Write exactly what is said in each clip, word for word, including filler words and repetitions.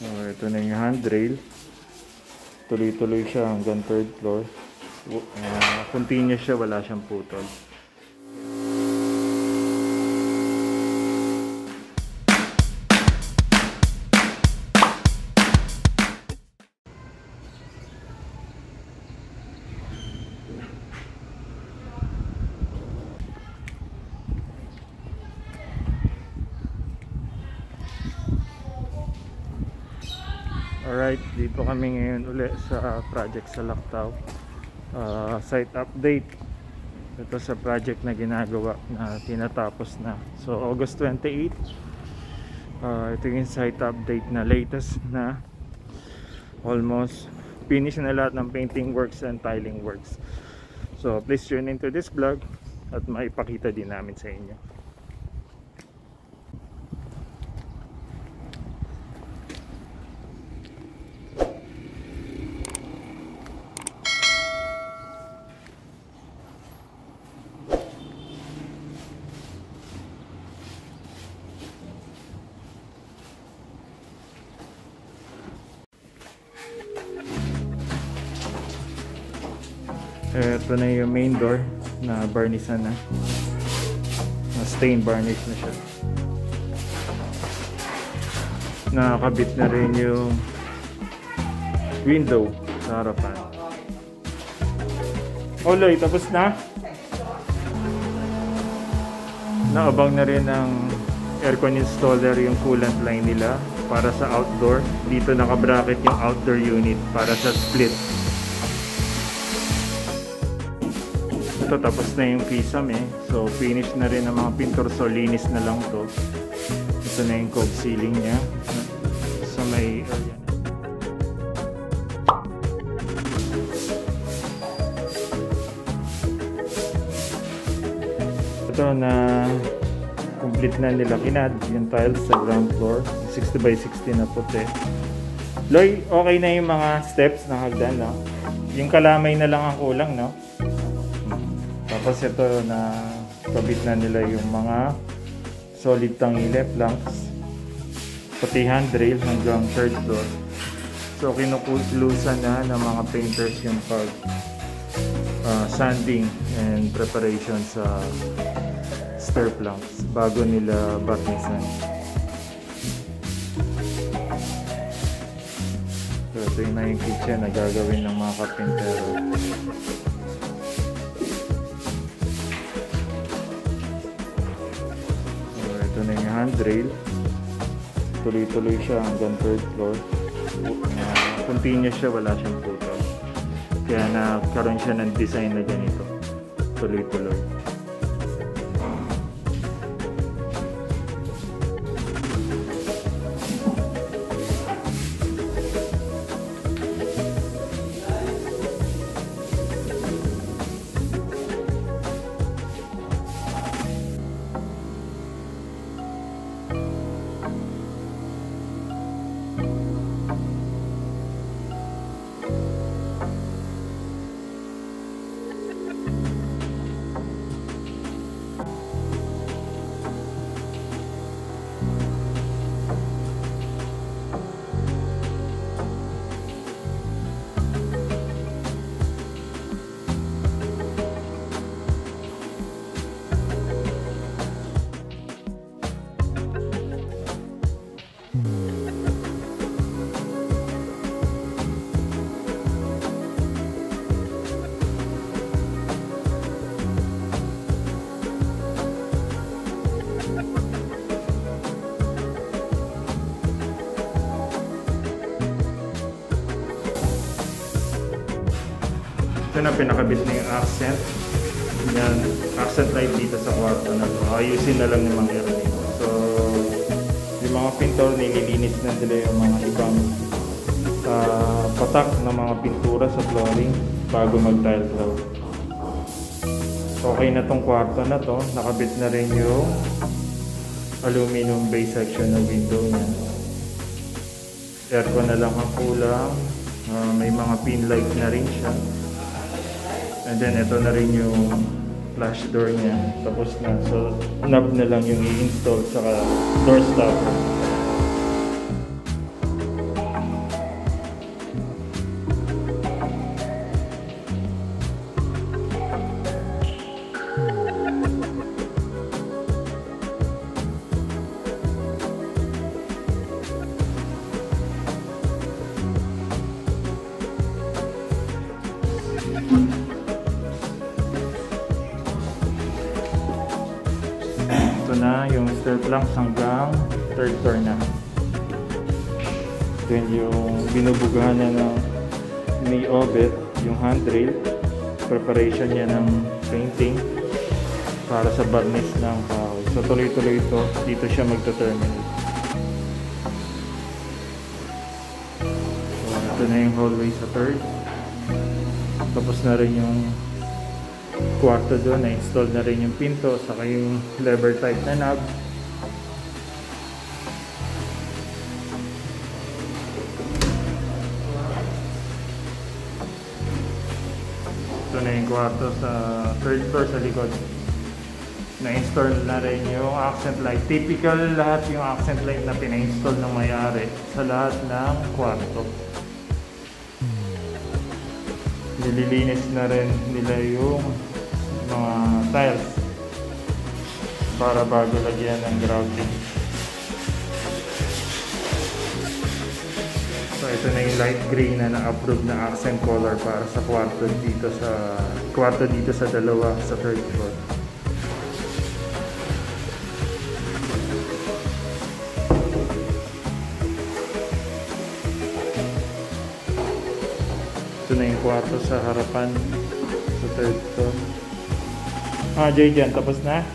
So, ito na yung handrail. Tuloy-tuloy siya hanggang third floor. Uh, continuous siya, wala siyang putol. Alright, dito kami ngayon ulit sa project sa Laktaw. Uh, site update. Ito sa project na ginagawa na tinatapos na. So August twenty-eighth, uh, ito yung site update na latest na. Almost finish na lahat ng painting works and tiling works. So please tune into this vlog at maipakita din namin sa inyo. Ito na yung main door na varnisan na, na stain varnish na siya. Nakakabit na rin yung window sa harapan. Oloy, tapos na? Naabang na rin ng aircon installer yung coolant line nila para sa outdoor. Dito naka-bracket yung outdoor unit para sa split. Ito, tapos na yung kisame eh. So finish na rin ang mga pintor, so linis na lang to. Ito na yung cove ceiling nya sa may area na. Ito na complete na nila kinad yung tiles sa ground floor, sixty by sixty na puti. Loy, okay na yung mga steps na hagdan, no? Yung kalamay na lang ang kulang, no? Tapos ito na kabit na nila yung mga solid tangile planks, pati handrail hanggang third floor. So kinukulusan na ng mga painters yung pag uh, sanding and preparation sa stair planks bago nila barnisan. So ito yung na yung kitchen na gagawin ng mga kapintero. Ito na yung handrail. Tuloy-tuloy siya hanggang third floor. Uh, continuous siya, wala siyang putol. Kaya nagkaroon siya ng design na ganito. Tuloy-tuloy. Ito na, pinakabit na yung accent. Yan, accent light dito sa kwarto na to. Ayusin na lang yung mga area dito. So, yung mga pintor, nililinis na nila yung mga ibang uh, patak ng mga pintura sa flooring bago mag-tile floor. Okay na tong kwarto na to. Nakabit na rin yung aluminum base section ng window niya. Aircon na lang ang kulang. Uh, may mga pin light na rin siya. And then ito na rin yung flash door niya. Tapos na. So knob na lang yung i-install sa door stopper. Ito na yung stair planks hanggang third floor na. Then yung binubugahan na ng may obet, yung handrail, preparation niya ng painting para sa varnish ng kahoy. So tuloy-tuloy ito, dito siya magto-terminate. So ito na yung hallway sa third. Tapos na rin yung kwarto doon, na-install na rin yung pinto, saka yung lever type na knob. Ito na yung kwarto sa third floor sa likod. Na-install na rin yung accent light. Typical lahat yung accent light na pina-install ng may-ari sa lahat ng kwarto. Nililinis na rin nila yung mga tiles para bago lagyan ng grouting. So ito na yung light gray na na-approve na accent color para sa kwarto dito sa kwarto dito sa dalawa sa third floor. Ito na yung kwarto sa harapan sa third floor. Ah, Jay dyan, tapos na?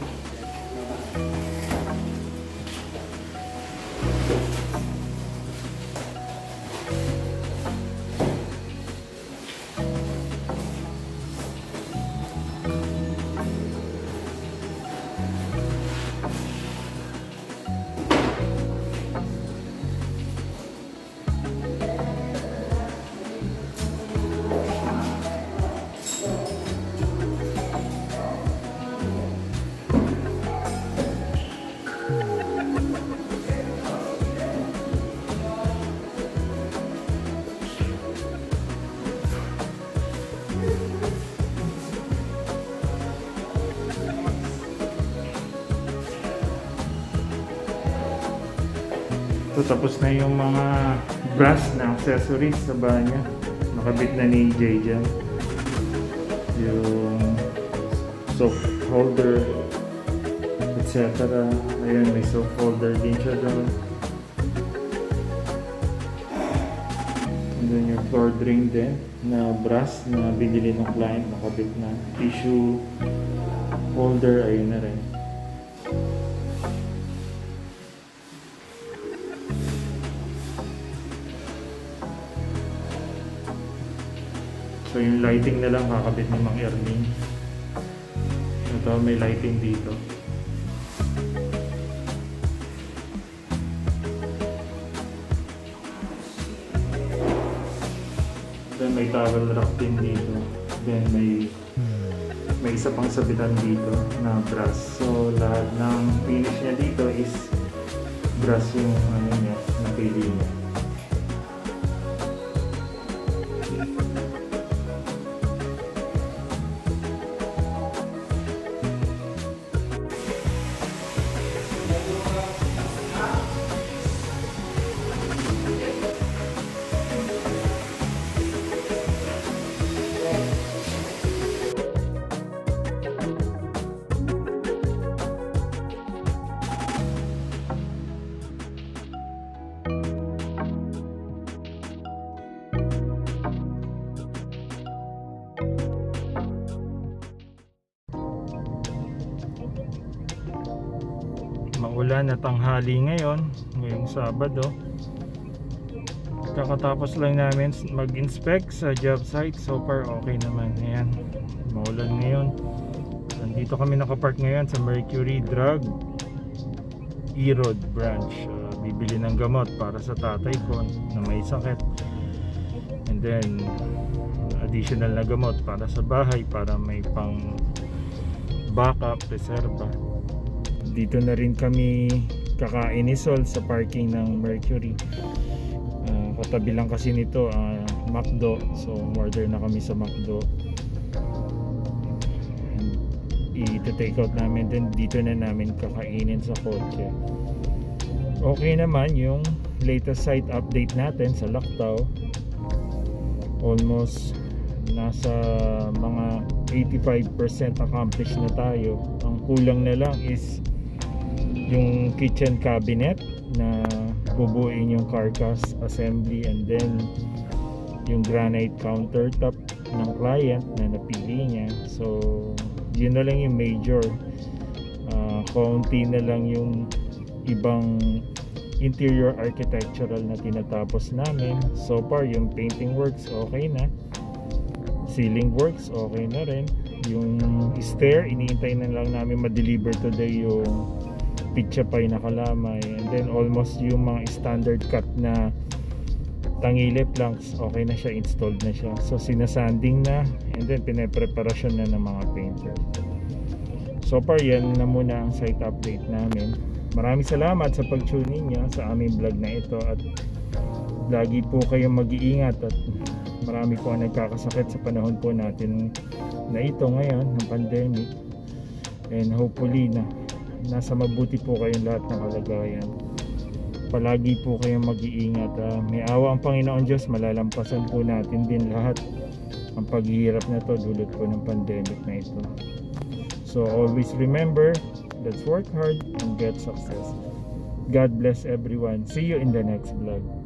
So tapos na yung mga brass na accessories sa banyo. Nakabit na ni Jay dyan. Yung soap holder, et cetera. Ayun, may soap holder din siya doon. And then yung floor drain din na brass na binili ng client, nakabit na. Tissue holder, ayun na rin. So yung lighting na lang kakabit ni Mang Ernie. Ito may lighting dito. Then may towel rack din dito. Then may may isa pang sabitan dito na brass. So lahat ng finish niya dito is brass yung ano niya, napili niya. Maulan na tanghali ngayon, ngayong Sabado. Kakatapos lang namin mag-inspect sa job site. So far okay naman. Ayan, maulan ngayon. Nandito kami nakapark ngayon sa Mercury Drug E-Road branch. uh, Bibili ng gamot para sa tatay ko na may sakit. And then additional na gamot para sa bahay, para may pang backup, reserva. Dito na rin kami kakain ni Sol sa parking ng Mercury. Uh, katabi lang kasi nito uh, McDo. So order na kami sa McDo. And i-take out namin, then dito na namin kakainin sa kotse. Okay naman yung latest site update natin sa Laktaw. Almost nasa mga eighty-five percent accomplished na tayo. Ang kulang na lang is yung kitchen cabinet na bubuin yung carcass assembly, and then yung granite countertop ng client na napili niya. So yun na lang yung major. Uh, kaunti na lang yung ibang interior architectural na tinatapos namin. So far yung painting works okay na, ceiling works okay na rin, yung stair iniintay na lang namin ma-deliver today yung pitcha pie na kalamay, and then almost yung mga standard cut na tangile planks okay na siya, installed na siya. So sinasanding na, and then pinapreparasyon na ng mga painter. So far yan na muna ang site update namin. Maraming salamat sa pag-tune ninyo sa aming vlog na ito, at lagi po kayong mag-iingat, at marami po ang nagkakasakit sa panahon po natin na ito ngayon ng pandemic, and hopefully na nasa mabuti po kayong lahat ng kalagayan. Palagi po kayong mag-iingat. Uh, may awa ang Panginoon Diyos, malalampasan po natin din lahat ang paghihirap na to dulot po ng pandemic na ito. So always remember, let's work hard and get success. God bless everyone. See you in the next vlog.